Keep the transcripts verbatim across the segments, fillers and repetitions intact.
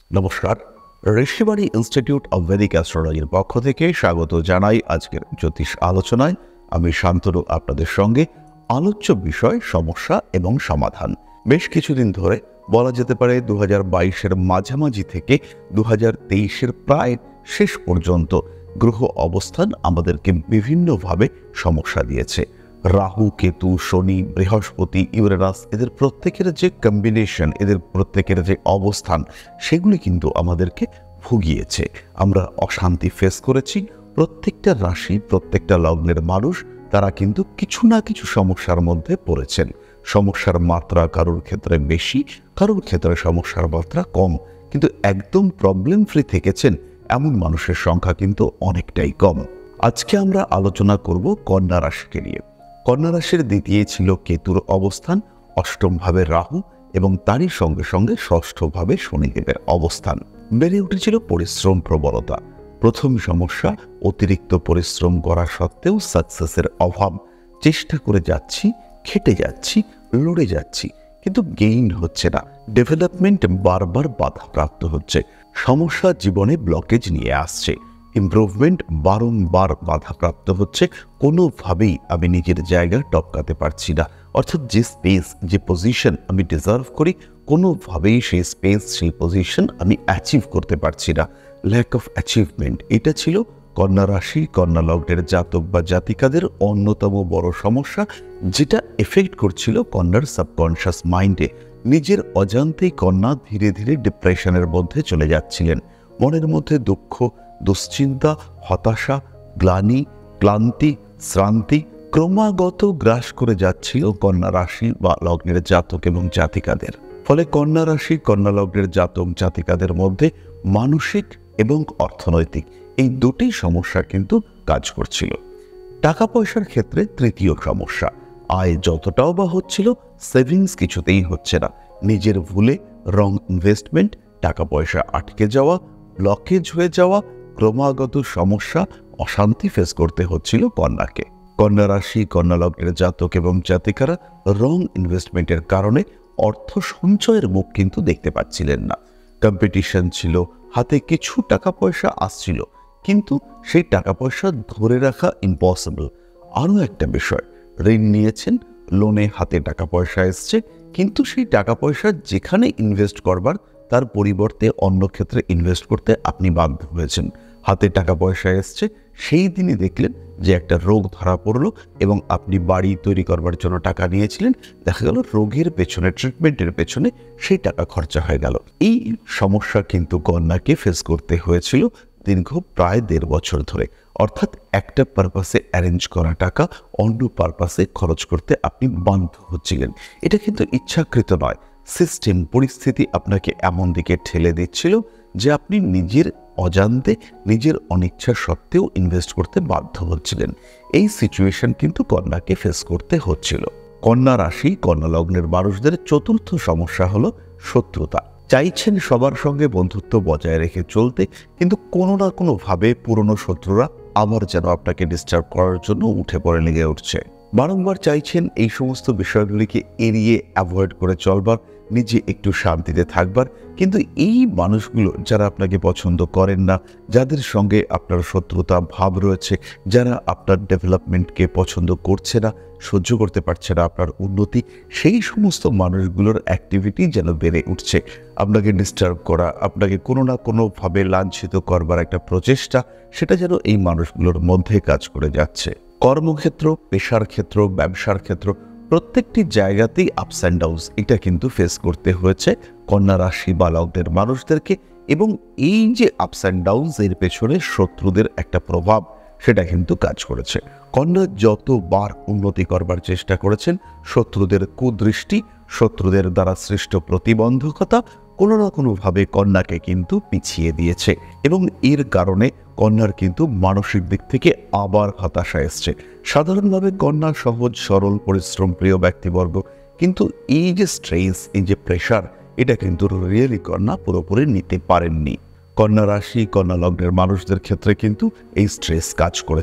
নমস্কার, Rishibani institute of Vedic অ্যাস্ট্রোলজির পক্ষ থেকে স্বাগত জানাই আজকের জ্যোতিষ আলোচনায়। আমি শান্তনু আপনাদের সঙ্গে। আলোচ্য বিষয় সমস্যা এবং সমাধান। বেশ কিছুদিন ধরে বলা যেতে পারে দু হাজার বাইশের মাঝামাঝি থেকে দু হাজার তেইশের প্রায় শেষ পর্যন্ত গ্রহ অবস্থান আমাদেরকে বিভিন্নভাবে সমস্যা দিয়েছে। রাহু, কেতু, শনি, বৃহস্পতি, ইউরেনাস, এদের প্রত্যেকের যে কম্বিনেশন, এদের প্রত্যেকের যে অবস্থান, সেগুলি কিন্তু আমাদেরকে ভুগিয়েছে। আমরা অশান্তি ফেস করেছি। প্রত্যেকটা রাশি, প্রত্যেকটা লগ্নের মানুষ তারা কিন্তু কিছু না কিছু সমস্যার মধ্যে পড়েছেন। সমস্যার মাত্রা কারোর ক্ষেত্রে বেশি, কারোর ক্ষেত্রে সমস্যার মাত্রা কম, কিন্তু একদম প্রবলেম ফ্রি থেকেছেন এমন মানুষের সংখ্যা কিন্তু অনেকটাই কম। আজকে আমরা আলোচনা করব কন্যা রাশিকে নিয়ে। কন্যা রাশির দ্বিতীয় ছিল কেতুর অবস্থান, অষ্টম ভাবে রাহু এবং তারই সঙ্গে সঙ্গে ষষ্ঠ ভাবে শনিদেবের অবস্থান। বেড়ে উঠেছিল পরিশ্রম প্রবলতা। প্রথম সমস্যা, অতিরিক্ত পরিশ্রম করা সত্ত্বেও সাকসেসের অভাব। চেষ্টা করে যাচ্ছি, খেটে যাচ্ছি, লড়ে যাচ্ছি, কিন্তু গেইন হচ্ছে না। ডেভেলপমেন্ট বারবার বাধাপ্রাপ্ত হচ্ছে। সমস্যা জীবনে ব্লকেজ নিয়ে আসছে। ইমপ্রুভমেন্ট বারংবার বাধাপ্রাপ্ত হচ্ছে। কোনোভাবেই আমি নিজের জায়গা টপকাতে পারছি না। অর্থাৎ যে স্পেস, যে পজিশন আমি ডিজার্ভ করি, কোনোভাবেই সেই স্পেস, সেই পজিশন আমি অ্যাচিভ করতে পারছি না। ল্যাক অফ অ্যাচিভমেন্ট, এটা ছিল কন্যা রাশি, কন্যা লগ্নের জাতক বা জাতিকাদের অন্যতম বড় সমস্যা, যেটা এফেক্ট করছিল কন্যার সাবকনশিয়াস মাইন্ডে। নিজের অজান্তেই কন্যা ধীরে ধীরে ডিপ্রেশনের মধ্যে চলে যাচ্ছিলেন। মনের মধ্যে দুঃখ, দুশ্চিন্তা, হতাশা, গ্লানি, ক্লান্তি, শ্রান্তি ক্রমাগত গ্রাস করে যাচ্ছিল কন্যা রাশি বা লগ্নের জাতক এবং জাতিকাদের। ফলে কন্যা রাশি, কন্যা লগ্নের জাতক জাতিকাদের মধ্যে মানসিক এবং অর্থনৈতিক এই দুটি সমস্যা কিন্তু কাজ করছিল। টাকা পয়সার ক্ষেত্রে তৃতীয় সমস্যা, আয় যতটাও বা হচ্ছিল, সেভিংস কিছুতেই হচ্ছে না। নিজের ভুলে রং ইনভেস্টমেন্ট, টাকা পয়সা আটকে যাওয়া, ব্লকেজ হয়ে যাওয়া, ক্রমাগত সমস্যা, অশান্তি ফেস করতে হচ্ছিল কন্যাকে। কন্যা রাশি, কন্যা লগ্নের জাতক এবং জাতিকারা রং ইনভেস্টমেন্টের কারণে অর্থ সঞ্চয়ের মুখ কিন্তু দেখতে পাচ্ছিলেন না। কম্পিটিশন ছিল, হাতে কিছু টাকা পয়সা আসছিল, কিন্তু সেই টাকা পয়সা ধরে রাখা ইম্পসিবল। আরও একটা বিষয়, ঋণ নিয়েছেন, লোনে হাতে টাকা পয়সা এসছে, কিন্তু সেই টাকা পয়সা যেখানে ইনভেস্ট করবার তার পরিবর্তে অন্য ক্ষেত্রে ইনভেস্ট করতে আপনি বাধ্য হয়েছেন। হাতে টাকা পয়সা এসছে, সেই দিনই দেখলেন যে একটা রোগ ধরা পড়লো এবং আপনি বাড়ি তৈরি করবার জন্য টাকা নিয়েছিলেন, দেখা গেল রোগের পেছনে, ট্রিটমেন্টের পেছনে সেই টাকা খরচা হয়ে গেল। এই সমস্যা কিন্তু কন্যাকে ফেস করতে হয়েছিল দীর্ঘ প্রায় দেড় বছর ধরে। অর্থাৎ একটা পারপাসে অ্যারেঞ্জ করা টাকা অন্য পারপাসে খরচ করতে আপনি বাধ্য হচ্ছিলেন। এটা কিন্তু ইচ্ছাকৃত নয়, সিস্টেম, পরিস্থিতি আপনাকে এমন দিকে ঠেলে দিচ্ছিল যে আপনি নিজের অজান্তে, নিজের অনিচ্ছা সত্ত্বেও ইনভেস্ট করতে বাধ্য হচ্ছিলেন। এই সিচুয়েশন কিন্তু কন্যাকে ফেস করতে হচ্ছিল। কন্যা রাশি, কন্যা লগ্নের মানুষদের চতুর্থ সমস্যা হলো শত্রুতা। চাইছেন সবার সঙ্গে বন্ধুত্ব বজায় রেখে চলতে, কিন্তু কোনো না কোনোভাবে পুরনো শত্রুরা আবার যেন আপনাকে ডিস্টার্ব করার জন্য উঠে পড়ে লেগে উঠছে। বারংবার চাইছেন এই সমস্ত বিষয়গুলিকে এড়িয়ে অ্যাভয়েড করে চলবার, নিজে একটু শান্তিতে থাকবার, কিন্তু এই মানুষগুলো যারা আপনাকে পছন্দ করেন না, যাদের সঙ্গে আপনার শত্রুতা ভাব রয়েছে, যারা আপনার ডেভেলপমেন্টকে পছন্দ করছে না, সহ্য করতে পারছে না আপনার উন্নতি, সেই সমস্ত মানুষগুলোর অ্যাক্টিভিটি যেন বেড়ে উঠছে। আপনাকে ডিস্টার্ব করা, আপনাকে কোনো না কোনোভাবে লাঞ্ছিত করবার একটা প্রচেষ্টা, সেটা যেন এই মানুষগুলোর মধ্যে কাজ করে যাচ্ছে। কর্মক্ষেত্র, পেশার ক্ষেত্র, ব্যবসার ক্ষেত্র, প্রত্যেকটি জায়গাতেই আপস অ্যান্ড ডাউনস এটা কিন্তু ফেস করতে হয়েছে কন্যা রাশি বা লগ্নের মানুষদেরকে। এবং এই যে আপস অ্যান্ড ডাউনস, এর পেছনে শত্রুদের একটা প্রভাব সেটা কিন্তু কাজ করেছে। কন্যা যতবার উন্নতি করবার চেষ্টা করেছেন, শত্রুদের কুদৃষ্টি, শত্রুদের দ্বারা সৃষ্ট প্রতিবন্ধকতা কোনো না কোনোভাবে কন্যাকে কিন্তু পিছিয়ে দিয়েছে এবং এর কারণে কন্যার কিন্তু মানসিক দিক থেকে আবার হতাশা এসছে। সাধারণভাবে কন্যা সহজ সরল পরিশ্রম প্রিয় ব্যক্তিবর্গ, কিন্তু এই যে স্ট্রেস, এই যে প্রেশার, এটা কিন্তু রিয়েলি কন্যা পুরোপুরি নিতে পারেননি। কন্যা রাশি, কন্যা লগ্নের মানুষদের ক্ষেত্রে কিন্তু এই স্ট্রেস কাজ করেছে।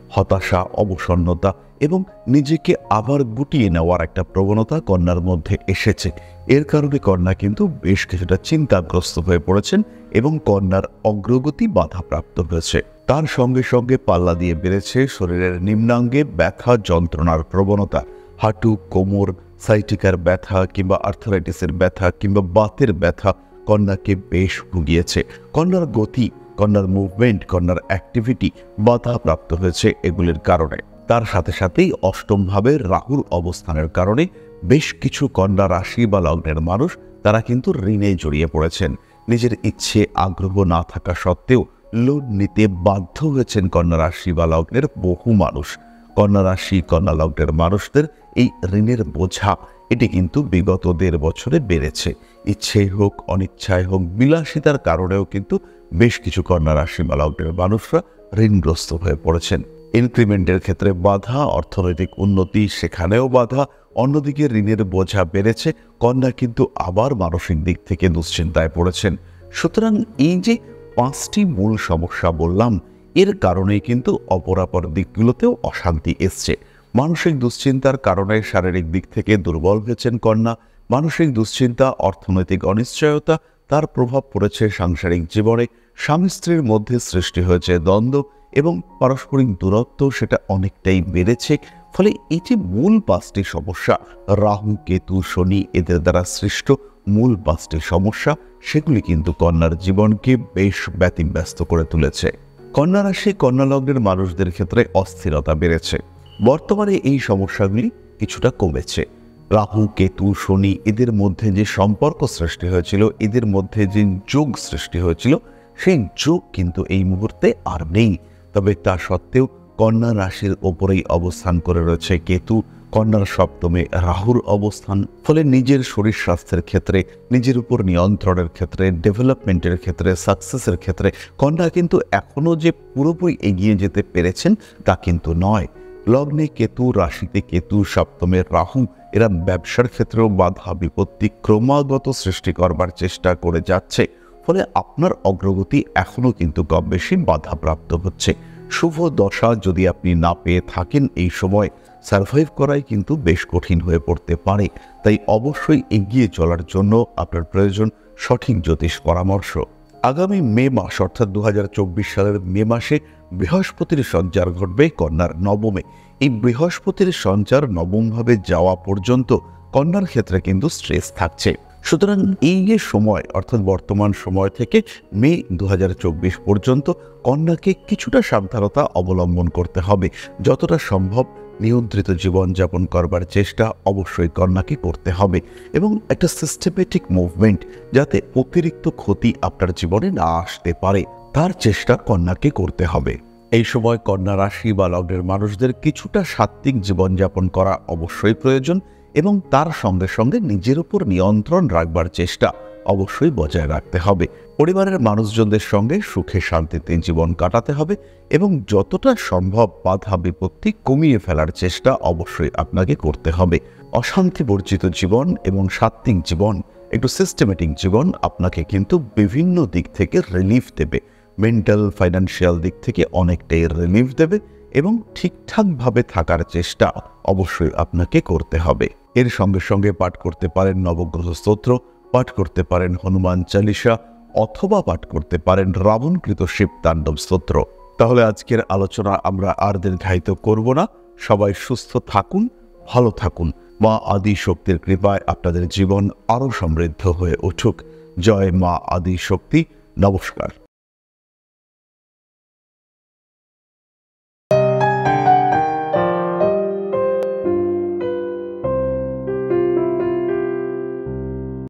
হতাশা, অবসন্নতা এবং নিজেকে আবার গুটিয়ে নেওয়ার একটা প্রবণতা কন্যার মধ্যে এসেছে। এর কারণে কন্যা কিন্তু বেশ কিছুটা চিন্তাগ্রস্ত হয়ে পড়েছেন এবং কন্যার অগ্রগতি বাধাপ্রাপ্ত হয়েছে। তার সঙ্গে সঙ্গে পাল্লা দিয়ে বেড়েছে শরীরের নিম্নাঙ্গে ব্যথা যন্ত্রণার প্রবণতা। হাঁটু, কোমর, সাইটিকার ব্যথা কিংবা আর্থারাইটিসের ব্যথা কিংবা বাতের ব্যথা কন্যাকে বেশ ভুগিয়েছে। কন্যার গতি, কন্যার মুভমেন্ট, কন্যার অ্যাক্টিভিটি বাধাপ্রাপ্ত হয়েছে এগুলির কারণে। তার সাথে সাথেই অষ্টম ভাবে রাহুর অবস্থানের কারণে বেশ কিছু কন্যা রাশি বা লগ্নের মানুষ তারা কিন্তু ঋণে জড়িয়ে পড়েছেন। নিজের ইচ্ছে আগ্রহ না থাকা সত্ত্বেও লোন নিতে বাধ্য হয়েছেন কন্যা রাশি বা লগ্নের বহু মানুষ। কন্যা রাশি, কন্যা লগ্নের মানুষদের এই ঋণের বোঝা এটি কিন্তু বিগত দেড় বছরে বেড়েছে। ইচ্ছেই হোক, অনিচ্ছায় হোক, বিলাসিতার কারণেও কিন্তু বেশ কিছু কন্যা রাশি বা লগ্নের মানুষরা ঋণগ্রস্ত হয়ে পড়েছেন। ইনক্রিমেন্টের ক্ষেত্রে বাধা, অর্থনৈতিক উন্নতি সেখানেও বাধা। অন্যদিকে ঋণের বোঝা বেড়েছে, কন্যা কিন্তু আবার মানসিক দিক থেকে দুশ্চিন্তায় পড়েছেন। সুতরাং এই যে পাঁচটি মূল সমস্যা বললাম, এর কারণেই কিন্তু অপরাপর দিকগুলোতেও অশান্তি এসছে। মানসিক দুশ্চিন্তার কারণে শারীরিক দিক থেকে দুর্বল হয়েছেন কন্যা। মানসিক দুশ্চিন্তা, অর্থনৈতিক অনিশ্চয়তা, তার প্রভাব পড়েছে সাংসারিক জীবনে। স্বামী স্ত্রীর মধ্যে সৃষ্টি হয়েছে দ্বন্দ্ব এবং পারস্পরিক দূরত্ব সেটা অনেকটাই বেড়েছে। ফলে এই যে মূল পাঁচটি সমস্যা, রাহু, কেতু, শনি এদের দ্বারা সৃষ্ট মূল পাঁচটি সমস্যা, সেগুলি কিন্তু কন্যার জীবনকে বেশ ব্যতিব্যস্ত করে তুলেছে। কন্যা রাশি, কন্যা লগ্নের মানুষদের ক্ষেত্রে অস্থিরতা বেড়েছে। বর্তমানে এই সমস্যাগুলি কিছুটা কমেছে। রাহু, কেতু, শনি এদের মধ্যে যে সম্পর্ক সৃষ্টি হয়েছিল, এদের মধ্যে যে যোগ সৃষ্টি হয়েছিল, সেই যোগ কিন্তু এই মুহূর্তে আর নেই। তবে তা সত্ত্বেও কন্যা রাশির ওপরেই অবস্থান করে রয়েছে কেতু, কন্যার সপ্তমে রাহুর অবস্থান। ফলে নিজের শরীর স্বাস্থ্যের ক্ষেত্রে, নিজের উপর নিয়ন্ত্রণের ক্ষেত্রে, ডেভেলপমেন্টের ক্ষেত্রে, সাকসেসের ক্ষেত্রে কন্যা কিন্তু এখনও যে পুরোপুরি এগিয়ে যেতে পেরেছেন তা কিন্তু নয়। লগ্নে কেতু, রাশিতে কেতু, সপ্তমে রাহু এরা ব্যবসার ক্ষেত্রেও বাধা বিপত্তি ক্রমাগত সৃষ্টি করবার চেষ্টা করে যাচ্ছে। ফলে আপনার অগ্রগতি এখনও কিন্তু কম বেশি বাধাপ্রাপ্ত হচ্ছে। শুভ দশা যদি আপনি না পেয়ে থাকেন, এই সময় সার্ভাইভ করাই কিন্তু বেশ কঠিন হয়ে পড়তে পারে। তাই অবশ্যই এগিয়ে চলার জন্য আপনার প্রয়োজন সঠিক জ্যোতিষ পরামর্শ। আগামী মে মাস অর্থাৎ দু হাজার চব্বিশ সালের মে মাসে বৃহস্পতির সঞ্চার ঘটবে কন্যার নবমে। এই বৃহস্পতির সঞ্চার নবমভাবে যাওয়া পর্যন্ত কন্যার ক্ষেত্রে কিন্তু স্ট্রেস থাকছে। সুতরাং এই যে সময় অর্থাৎ বর্তমান সময় থেকে মে দু হাজার চব্বিশ পর্যন্ত কন্যাকে কিছুটা সাবধানতা অবলম্বন করতে হবে। যতটা সম্ভব নিয়ন্ত্রিত জীবনযাপন করবার চেষ্টা অবশ্যই কন্যাকে করতে হবে এবং একটা সিস্টেমেটিক মুভমেন্ট, যাতে অতিরিক্ত ক্ষতি আপনার জীবনে না আসতে পারে, তার চেষ্টা কন্যাকে করতে হবে। এই সময় কন্যা রাশি বা লগ্নের মানুষদের কিছুটা সাত্ত্বিক জীবনযাপন করা অবশ্যই প্রয়োজন এবং তার সঙ্গে সঙ্গে নিজের উপর নিয়ন্ত্রণ রাখবার চেষ্টা অবশ্যই বজায় রাখতে হবে। পরিবারের মানুষজনদের সঙ্গে সুখে শান্তিতে জীবন কাটাতে হবে এবং যতটা সম্ভব বাধা বিপত্তি কমিয়ে ফেলার চেষ্টা অবশ্যই আপনাকে করতে হবে। অশান্তি বর্জিত জীবন এবং সাত্ত্বিক জীবন, একটু সিস্টেমেটিক জীবন আপনাকে কিন্তু বিভিন্ন দিক থেকে রিলিফ দেবে। মেন্টাল, ফাইন্যান্সিয়াল দিক থেকে অনেকটাই রিলিফ দেবে এবং ঠিকঠাকভাবে থাকার চেষ্টা অবশ্যই আপনাকে করতে হবে। এর সঙ্গে সঙ্গে পাঠ করতে পারেন নবগ্রহ স্তোত্র, পাঠ করতে পারেন হনুমান চালিসা, অথবা পাঠ করতে পারেন রাবণকৃত শিব তাণ্ডব স্তোত্র। তাহলে আজকের আলোচনা আমরা আর দীর্ঘায়িত করব না। সবাই সুস্থ থাকুন, ভালো থাকুন। মা আদি শক্তির কৃপায় আপনাদের জীবন আরও সমৃদ্ধ হয়ে উঠুক। জয় মা আদি শক্তি। নমস্কার।